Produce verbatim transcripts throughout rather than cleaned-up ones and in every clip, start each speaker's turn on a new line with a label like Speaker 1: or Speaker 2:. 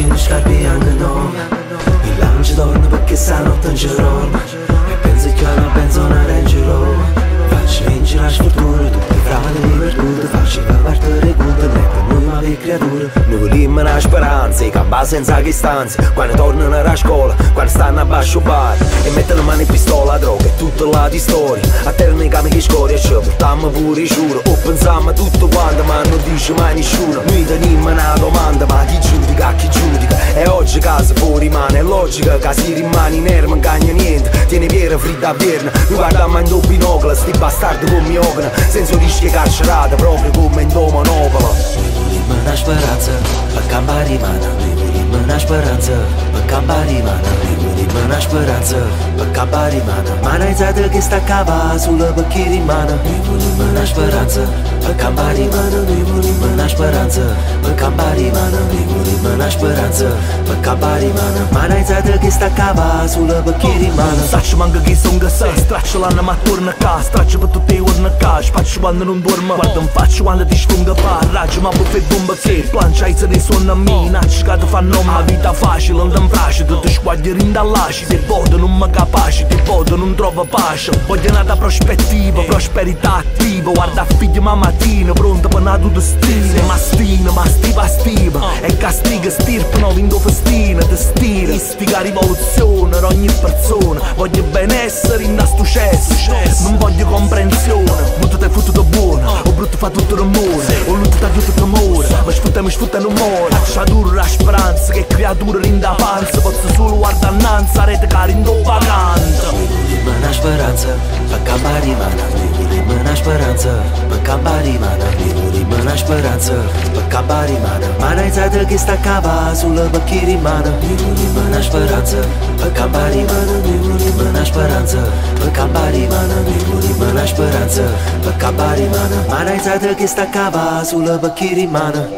Speaker 1: piene scarpe anche noi. Il lancio torna perché stanotte non ci torna. E penso che non penso una Range Rover. Faccio vincere la sfortuna, tutti i frati ripercuote. Faccio partire conto, non è per noi ma per creature. Noi vogliamo una speranza, i campa senza che stanze. Quando tornano alla scuola, quando stanno a basso bar e mettono mano in pistola, droga e tutta la di storia. A termine cami che scoria ci portiamo pure i giuro. O pensiamo a tutto quanto ma non dice mai nessuno. Noi teniamo una domanda ma chi giudica, chi giudica. E oggi casa fuori rimane, è logica che si rimane in aria non cagna niente. Tieni piera fritta a Verna, noi guardiamo in doppio binocolo. Sti bastardi con mi ogna, senza rischio carcerata proprio come in Domonopolo. Noi vogliamo una speranza, per campare in mano. Noi vogliamo una speranza, per campare in mano. Noi vogliamo una speranza, per campare in mano. Ma non sai che sta a cava sulla bacchina in mano. Noi vogliamo una speranza, per campare in mano. Noi vogliamo una speranza, per campare in mano. Noi vogliamo una speranza, per campare in mano. Ma non sai che sta a cava sulla bacchina in mano.
Speaker 2: Sacci manca che sono che sei, straccio l'anno ma torna a casa. Straccio per tutti i giorni a casa, faccio quando non dormo. Guarda un faccio quando ti sfonga pa. Raggio ma buffo e bomba che plancia i seri suona a me. Nacci che ti fanno una vita facile, non ti frasci. Tutti squadri rindallaci, ti voto non mi capaci. Ti voto non trovo pace. Voglio una prospettiva, prosperità attiva. Guarda figlio ma mattina, pronta per una tua destina. Mastina, ma stiva stiva. E castiga stirpe, no vindo festina. Ti stira, istiga rivoluzione per ogni persona. Voglio benessere in da sto cesso. Non voglio comprensione, brutto te fottuto buono. O brutto fa tutto l'amore, o lutto ta tutto l'amore. Ma sfutta mi sfutta non muore. C'ha dura la speranza, che creatura rinda panza. Posso solo guardare innanzi, rete cari in do vacanza.
Speaker 1: Noi vogliamo una speranza, per campare in mano. Noi vogliamo una speranza, per campare in mano. Noi vogliamo una speranza, per campare in mano. Ma non sai che sta a cava sulla bacchina in mano. Noi vogliamo una speranza, per campare in mano. Noi vogliamo una speranza, per campare in mano. Noi vogliamo una speranza, per campare in mano. Ma non sai che sta a cava sulla bacchina in mano.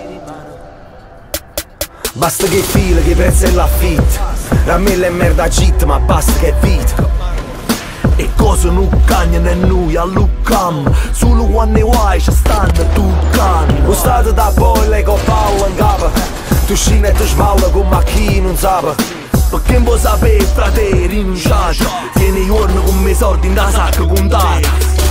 Speaker 1: Basta che fila, che prezzo è l'affitto. Ramella e merda git, ma basta che è vita.
Speaker 2: E cosa non cagnano e noi alluccam. Solo quando vuoi ci stanno tu cani.
Speaker 1: Lo stato da bolle con palla in capo. Tu scina e tu sballa con macchina non sape.
Speaker 2: Perché non può sapere frate rinunciato. Tieni i giorni con me soldi in da sacca contata.